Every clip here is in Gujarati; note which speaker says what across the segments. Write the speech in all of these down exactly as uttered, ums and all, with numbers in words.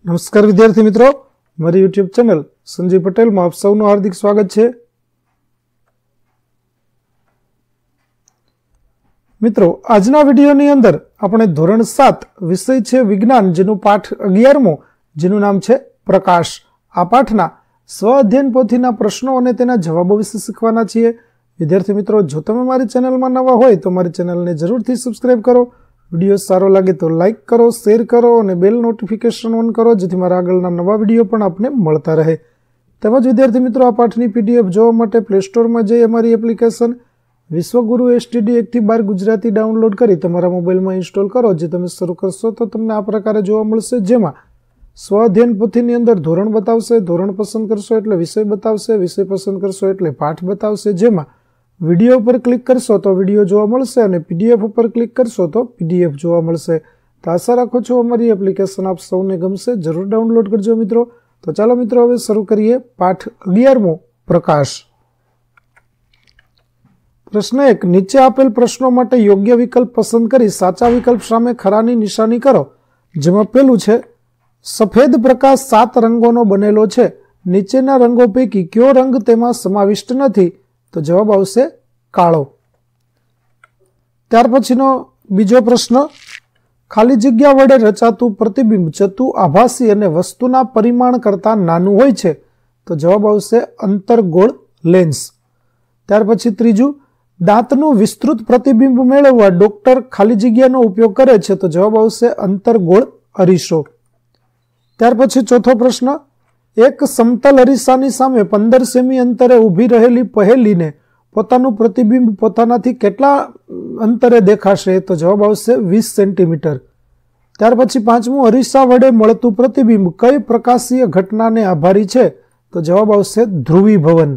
Speaker 1: નમસ્કાર વિદ્યાર્થી મિત્રો, મારી યુટ્યુબ ચેનલ સંજય પટેલમાં આપ સૌનું હાર્દિક સ્વાગત છે. મિત્રો, આજના વિડીયોની અંદર આપણે ધોરણ સાત વિષય છે વિજ્ઞાન, જેનું પાઠ અગિયારમો, જેનું નામ છે પ્રકાશ. આ પાઠના સ્વ અધ્યયન પોથીના પ્રશ્નો અને તેના જવાબો વિશે શીખવાના છીએ. વિદ્યાર્થી મિત્રો, જો તમે મારી ચેનલમાં નવા હોય તો મારી ચેનલને જરૂરથી સબસ્ક્રાઇબ કરો. વિડીયો સારો લાગે તો લાઇક કરો, શેર કરો અને બેલ નોટિફિકેશન ઓન કરો, જેથી મારા આગળના નવા વિડીયો પણ આપને મળતા રહે. તેમજ વિદ્યાર્થી મિત્રો, આ પાઠની પીડીએફ જોવા માટે પ્લે સ્ટોરમાં જઈ અમારી એપ્લિકેશન વિશ્વગુરુ એસટીડી એક થી બાર ગુજરાતી ડાઉનલોડ કરી તમારા મોબાઈલમાં ઇન્સ્ટોલ કરો. જે તમે શરૂ કરશો તો તમને આ પ્રકારે જોવા મળશે, જેમાં સ્વ અધ્યયન પોથીની અંદર ધોરણ બતાવશે, ધોરણ પસંદ કરશો એટલે વિષય બતાવશે, વિષય પસંદ કરશો એટલે પાઠ બતાવશે. જેમાં વિડીયો ઉપર ક્લિક કરશો તો વિડીયો જોવા મળશે અને પીડીએફ ઉપર ક્લિક કરશો તો પીડીએફ જોવા મળશે. તો આશા રાખું છું અમારી એપ્લિકેશન આપ સૌને ગમશે. જરૂર ડાઉનલોડ કરજો મિત્રો. તો ચાલો મિત્રો, હવે શરૂ કરીએ પાઠ અગિયારમો, પ્રકાશ. પ્રશ્ન એક, નીચે આપેલ પ્રશ્નો માટે યોગ્ય વિકલ્પ પસંદ કરી સાચા વિકલ્પ સામે ખરાની નિશાની કરો. જેમાં પેલું છે, સફેદ પ્રકાશ સાત રંગોનો બનેલો છે. નીચેના રંગો પૈકી કયો રંગ તેમાં સમાવિષ્ટ નથી? તો જવાબ આવશે કાળો. ત્યાર પછીનો બીજો પ્રશ્ન, ખાલી જગ્યા વડે રચાતું પ્રતિબિંબ ચતુ, આભાસી અને વસ્તુના પરિમાણ કરતા નાનું હોય છે. તો જવાબ આવશે અંતર્ગોળ લેન્સ. ત્યાર પછી ત્રીજું, દાંતનું વિસ્તૃત પ્રતિબિંબ મેળવવા ડોક્ટર ખાલી જગ્યાનો ઉપયોગ કરે છે. તો જવાબ આવશે અંતર્ગોળ અરીસો. ત્યાર પછી ચોથો પ્રશ્ન, એક સમતલ અરીસાની સામે પંદર સેમી અંતરે ઊભી રહેલી પહેલીને પોતાનું પ્રતિબિંબ પોતાનાથી કેટલા અંતરે દેખાશે? તો જવાબ આવશે વીસ સેન્ટીમીટર. ત્યાર પછી પાંચમું, અરીસા વડે મળતું પ્રતિબિંબ કઈ પ્રકાશીય ઘટનાને આભારી છે? તો જવાબ આવશે ધ્રુવીભવન.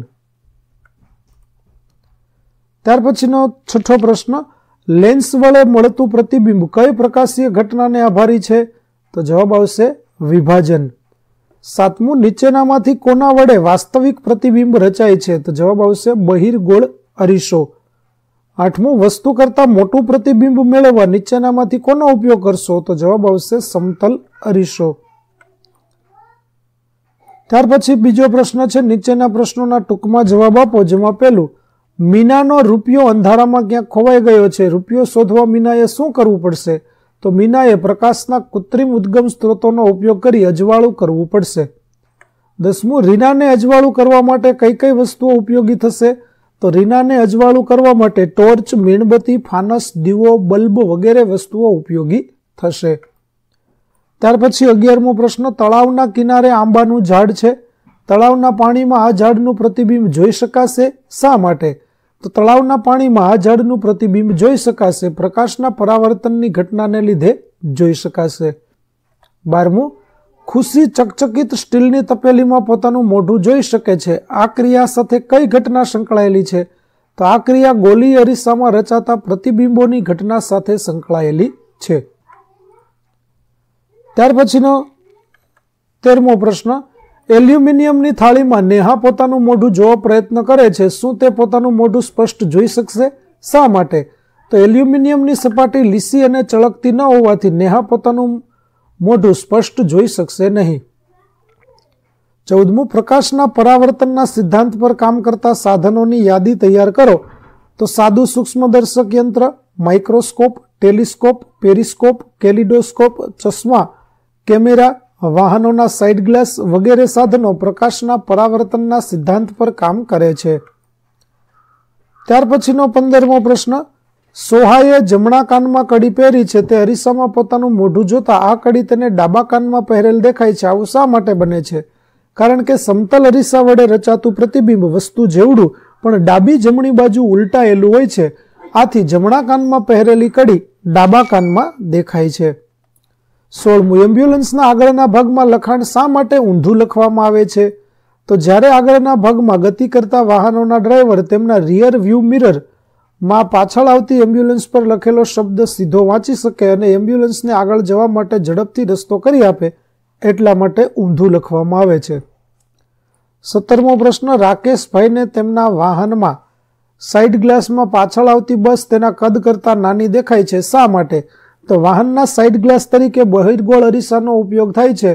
Speaker 1: ત્યાર પછીનો છઠ્ઠો પ્રશ્ન, લેન્સ વડે મળતું પ્રતિબિંબ કઈ પ્રકાશીય ઘટનાને આભારી છે? તો જવાબ આવશે વિભાજન. સાતમું, નીચેનામાંથી કોના વડે વાસ્તવિક પ્રતિબિંબ રચાય છે? તો જવાબ આવશે બહિર્ગોળ અરીસો. આઠમું, વસ્તુ કરતા મોટું પ્રતિબિંબ મેળવવા નીચેનામાંથી કોનો ઉપયોગ કરશો? તો જવાબ આવશે સમતલ અરીસો. ત્યાર પછી બીજો પ્રશ્ન છે, નીચેના પ્રશ્નોના ટૂંકમાં જવાબ આપો. જેમાં પહેલું, મીનાનો રૂપિયો અંધારામાં ક્યાંક ખોવાઈ ગયો છે. રૂપિયો શોધવા મીનાએ શું કરવું પડશે? તો મીનાએ પ્રકાશના કૃત્રિમ ઉદ્ગમ સ્ત્રોતોનો ઉપયોગ કરી અજવાળું કરવું પડશે. દસમું, રીનાને અજવાળું કરવા માટે કઈ કઈ વસ્તુઓ ઉપયોગી થશે? તો રીનાને અજવાળું કરવા માટે ટોર્ચ, મીણબત્તી, ફાનસ, દીવો, બલ્બ વગેરે વસ્તુઓ ઉપયોગી થશે. ત્યાર પછી અગિયારમો પ્રશ્ન, તળાવના કિનારે આંબાનું ઝાડ છે. તળાવના પાણીમાં આ ઝાડનું પ્રતિબિંબ જોઈ શકાશે. શા માટે? તો તળાવના પાણીમાં આ ઝાડનું પ્રતિબિંબ જોઈ શકાશે. પ્રકાશના પરાવર્તનની ઘટનાને લીધે જોઈ શકાશે. બારમું, ખુશી ચકચકિત સ્ટીલની તપેલીમાં પોતાનું મોઢું જોઈ શકે છે. આ ક્રિયા સાથે કઈ ઘટના સંકળાયેલી છે? તો આ ક્રિયા ગોલી અરીસામાં રચાતા પ્રતિબિંબોની ઘટના સાથે સંકળાયેલી છે. ત્યાર પછીનો તેરમો પ્રશ્ન, એલ્યુમિનિયમની થાળીમાં નેહા પોતાનું મોઢું જોવા પ્રયત્ન કરે છે. શું તે પોતાનું મોઢું સ્પષ્ટ જોઈ શકશે? શા માટે? તો એલ્યુમિનિયમની સપાટી લીસી અને ચળકતી ન હોવાથી નેહા પોતાનું મોઢું સ્પષ્ટ જોઈ શકશે નહીં. ચૌદમું, પ્રકાશના પરાવર્તનના સિદ્ધાંત પર કામ કરતા સાધનોની યાદી તૈયાર કરો. તો સાદું સૂક્ષ્મદર્શક યંત્ર, માઇક્રોસ્કોપ, ટેલિસ્કોપ, પેરિસ્કોપ, કેલિડોસ્કોપ, ચશ્મા, કેમેરા, વાહનોના સાઇડ ગ્લાસ વગેરે સાધનો પ્રકાશના પરાવર્તનના સિદ્ધાંત પર કામ કરે છે. ત્યાર પછીનો પંદરમો પ્રશ્ન, સોહાએ જમણા કાનમાં કડી પહેરી છે. તે અરીસામાં પોતાનું મોઢું જોતા આ કડી તેને ડાબા કાનમાં પહેરેલ દેખાય છે. આવું શા માટે બને છે? કારણ કે સમતલ અરીસા વડે રચાતું પ્રતિબિંબ વસ્તુ જેવડું પણ ડાબી જમણી બાજુ ઉલટાયેલું હોય છે. આથી જમણા કાનમાં પહેરેલી કડી ડાબા કાનમાં દેખાય છે. સોળમું, એમ્બ્યુલન્સના આગળના ભાગમાં લખાણ શા માટે ઊંધું લખવામાં આવે છે? તો જ્યારે આગળના ભાગમાં ગતિ કરતા વાહનોના ડ્રાઈવર તેમના રિયર વ્યૂ મિરર માં પાછળ આવતી એમ્બ્યુલન્સ પર લખેલો શબ્દ સીધો વાંચી શકે અને એમ્બ્યુલન્સને આગળ જવા માટે ઝડપથી રસ્તો કરી આપે, એટલા માટે ઊંધું લખવામાં આવે છે. સત્તરમો પ્રશ્ન, રાકેશભાઈને તેમના વાહનમાં સાઇડ ગ્લાસમાં પાછળ આવતી બસ તેના કદ કરતા નાની દેખાય છે. શા માટે? તો વાહનના સાઇડ ગ્લાસ તરીકે બહિર્ગોળ અરીસાનો ઉપયોગ થાય છે.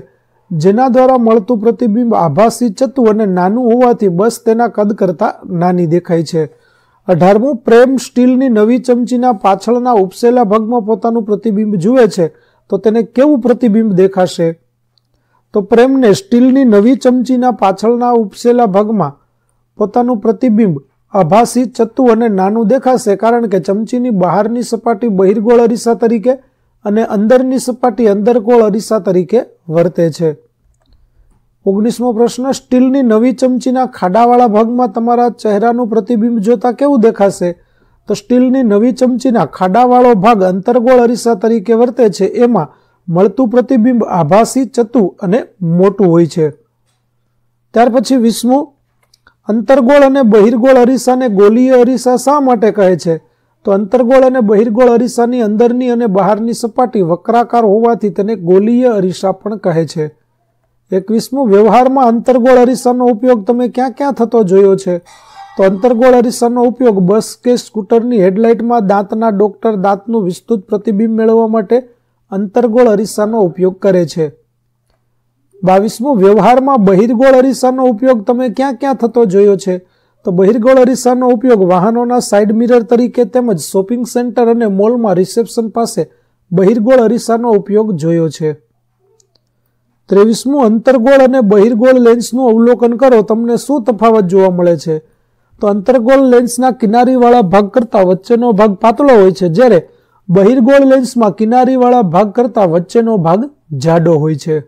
Speaker 1: જેના દ્વારા મળતું પ્રતિબિંબ આભાસી ચતું અને નાનું હોવાથી બસ તેના કદ કરતાં નાની દેખાય છે. અઢારમું, પ્રેમ સ્ટીલની નવી ચમચીના પાછળના ઉપસેલા ભાગમાં પોતાનું પ્રતિબિંબ જુએ છે તો તેને કેવું પ્રતિબિંબ દેખાશે? તો પ્રેમને સ્ટીલની નવી ચમચીના પાછળના ઉપસેલા ભાગમાં પોતાનું પ્રતિબિંબ આભાસી ચતું અને નાનું દેખાશે, કારણ કે ચમચીની બહારની સપાટી બહિર્ગોળ અરીસા તરીકે અને અંદરની સપાટી અંદરગોળ અરીસા તરીકે વર્તે છે. ઓગણીસમો પ્રશ્ન, સ્ટીલની નવી ચમચીના ખાડાવાળા ભાગમાં તમારા ચહેરાનું પ્રતિબિંબ જોતા કેવું દેખાશે? તો સ્ટીલની નવી ચમચીના ખાડાવાળો ભાગ અંતરગોળ અરીસા તરીકે વર્તે છે, એમાં મળતું પ્રતિબિંબ આભાસી ચતું અને મોટું હોય છે. ત્યાર પછી વીસમું, અંતરગોળ અને બહિર્ગોળ અરીસાને ગોલીય અરીસા શા માટે કહે છે? તો અંતરગોળ અને બહિર્ગોળ અરીસાની અંદરની અને બહારની સપાટી વક્રાકાર હોવાથી તેને ગોલીય અરીસા પણ કહે છે. એકવીસમું, વ્યવહારમાં અંતરગોળ અરીસાનો ઉપયોગ તમે ક્યાં ક્યાં થતો જોયો છે? તો અંતરગોળ અરીસાનો ઉપયોગ બસ કે સ્કૂટરની હેડલાઇટમાં દાંતના ડોક્ટર દાંતનું વિસ્તૃત પ્રતિબિંબ મેળવવા માટે અંતરગોળ અરીસાનો ઉપયોગ કરે છે. બાવીસમું, વ્યવહારમાં બહિર્ગોળ અરીસાનો ઉપયોગ તમે ક્યાં ક્યાં થતો જોયો છે? તો બહિર્ગોળ અરીસાનો ઉપયોગ વાહનોના સાઇડ મિરર તરીકે તેમજ શોપિંગ સેન્ટર અને મોલમાં રિસેપ્શન પાસે બહિર્ગોળ અરીસાનો ઉપયોગ જોયો છે. ત્રેવીસમું, અંતરગોળ અને બહિર્ગોળ લેન્સનું અવલોકન કરો, તમને શું તફાવત જોવા મળે છે? તો અંતરગોળ લેન્સના કિનારીવાળા ભાગ કરતાં વચ્ચેનો ભાગ પાતળો હોય છે, જ્યારે બહિર્ગોળ લેન્સમાં કિનારીવાળા ભાગ કરતાં વચ્ચેનો ભાગ જાડો હોય છે.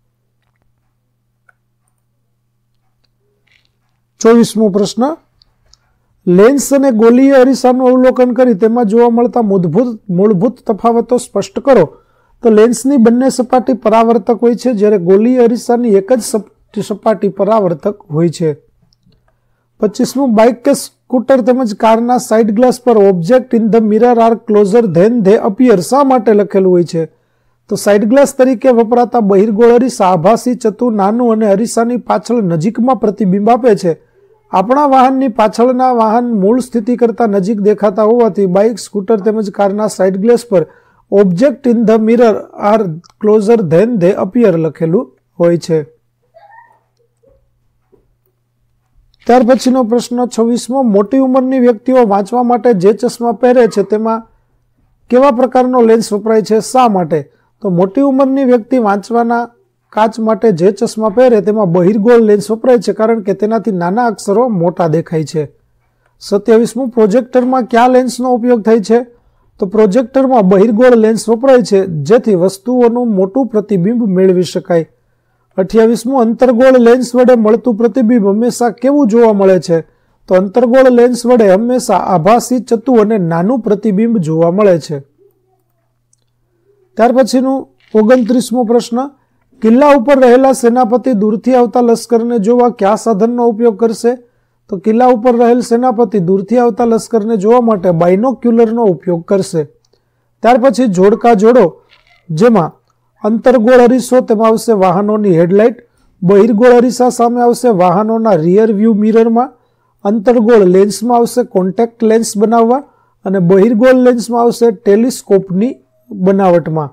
Speaker 1: ચોવીસમો પ્રશ્ન, લેન્સ અને ગોલીય અરીસાનું અવલોકન કરી તેમાં જોવા મળતા મૂળભૂત મૂળભૂત તફાવતો સ્પષ્ટ કરો. તો લેન્સની બંને સપાટી પરાવર્તક હોય છે, જ્યારે ગોલીય અરીસાની એક જ સપાટી પરાવર્તક હોય છે. પચીસમું, બાઇક કે સ્કૂટર તેમજ કારના સાઇડ ગ્લાસ પર object in the mirror are closer than they appear શા માટે લખેલું હોય છે? તો સાઇડ ગ્લાસ તરીકે વપરાતા બહિર્ગોળ અરીસા આભાસી ચતું નાનું અને અરીસાની પાછળ નજીકમાં પ્રતિબિંબ આપે છે. આપણા વાહનની પાછળના વાહન મૂળ સ્થિતિ કરતાં નજીક દેખાતા હોવાથી બાઇક, સ્કૂટર તેમજ કારના સાઇડ ગ્લાસ પર object in the mirror are closer than they appear લખેલું હોય છે. ત્યાર પછીનો પ્રશ્ન છવ્વીસમો, મોટી ઉંમરની વ્યક્તિઓ વાંચવા માટે જે ચશ્મા પહેરે છે તેમાં કેવા પ્રકારનો લેન્સ વપરાય છે, શા માટે? તો મોટી ઉંમરની વ્યક્તિ વાંચવાના કાચ માટે જે ચશ્મા પહેરે તેમાં બહિર્ગોળ લેન્સ વપરાય છે, કારણ કે તેનાથી નાના અક્ષરો મોટા દેખાય છે. સત્યાવીસમું, પ્રોજેક્ટરમાં કયા લેન્સનો ઉપયોગ થાય છે? તો પ્રોજેક્ટરમાં બહિર્ગોળ લેન્સ વપરાય છે, જેથી વસ્તુઓનું મોટું પ્રતિબિંબ મેળવી શકાય. અઠ્યાવીસમું, અંતરગોળ લેન્સ વડે મળતું પ્રતિબિંબ હંમેશા કેવું જોવા મળે છે? તો અંતરગોળ લેન્સ વડે હંમેશા આભાસી ચતું અને નાનું પ્રતિબિંબ જોવા મળે છે. ત્યાર પછીનું ઓગણત્રીસમો પ્રશ્ન, કિલ્લા ઉપર રહેલા સેનાપતિ દૂરથી આવતા લશ્કરને જોવા કયા સાધનનો ઉપયોગ કરશે? તો કિલ્લા ઉપર રહેલ સેનાપતિ દૂરથી આવતા લશ્કરને જોવા માટે બાયનોક્યુલરનો ઉપયોગ કરશે. ત્યાર પછી જોડકા જોડો, જેમાં અંતરગોળ અરીસો તેમાં આવશે વાહનોની હેડલાઇટ, બહિર્ગોળ અરીસા સામે આવશે વાહનોના રિયર વ્યૂ મિરરમાં, અંતરગોળ લેન્સમાં આવશે કોન્ટેક્ટ લેન્સ બનાવવા અને બહિર્ગોળ લેન્સમાં આવશે ટેલિસ્કોપની બનાવટમાં.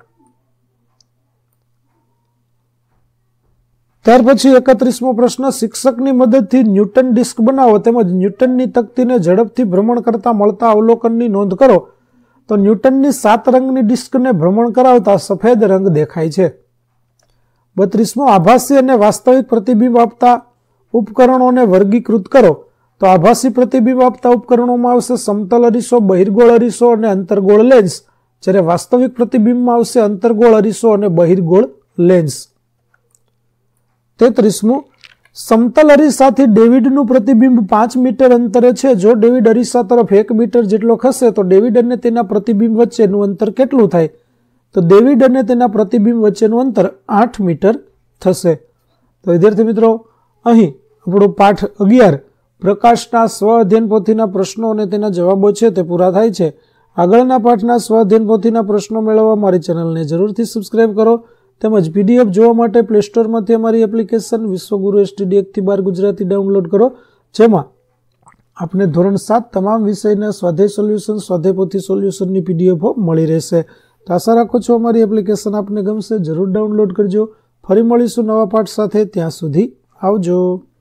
Speaker 1: ત્યાર પછી એકત્રીસમો પ્રશ્ન, શિક્ષકની મદદથી ન્યૂટન ડિસ્ક બનાવો તેમજ ન્યૂટનની તકતીને ઝડપથી ભ્રમણ કરતા મળતા અવલોકનની નોંધ કરો. તો ન્યૂટનની સાત રંગની ડિસ્કને ભ્રમણ કરાવતા સફેદ રંગ દેખાય છે. બત્રીસમો, આભાસી અને વાસ્તવિક પ્રતિબિંબ આપતા ઉપકરણોને વર્ગીકૃત કરો. તો આભાસી પ્રતિબિંબ આપતા ઉપકરણોમાં આવશે સમતલ અરીસો, બહિર્ગોળ અરીસો અને અંતરગોળ લેન્સ, જ્યારે વાસ્તવિક પ્રતિબિંબમાં આવશે અંતરગોળ અરીસો અને બહિર્ગોળ લેન્સ. તેત્રીસમું, સમતલ અરીસાથી ડેવિડનું પ્રતિબિંબ પાંચ મીટર અંતરે છે. જો ડેવિડ અરીસા તરફ એક મીટર જેટલો ખસે તો ડેવિડ અને તેના પ્રતિબિંબ વચ્ચેનું અંતર કેટલું થાય? તો ડેવિડ અને તેના પ્રતિબિંબ વચ્ચેનું અંતર આઠ મીટર થશે. તો વિદ્યાર્થી મિત્રો, અહીં આપણો પાઠ અગિયાર પ્રકાશના સ્વ અધ્યયન પોથીના પ્રશ્નો અને તેના જવાબો છે તે પૂરા થાય છે. આગળના પાઠના સ્વ અધ્યયન પોથીના પ્રશ્નો મેળવવા મારી ચેનલને જરૂરથી સબસ્ક્રાઇબ કરો તેમજ પીડીએફ જોવા માટે પ્લે સ્ટોરમાંથી અમારી એપ્લિકેશન વિશ્વગુરુ એસટીડી એકથી બાર ગુજરાતી ડાઉનલોડ કરો, જેમાં આપને ધોરણ સાત તમામ વિષયના સ્વાધ્યાય સોલ્યુશન, સ્વાધ્યાય પોથી સોલ્યુશનની પીડીએફો મળી રહેશે. તો આશા રાખું છું અમારી એપ્લિકેશન આપને ગમશે. જરૂર ડાઉનલોડ કરજો. ફરી મળીશું નવા પાઠ સાથે. ત્યાં સુધી આવજો.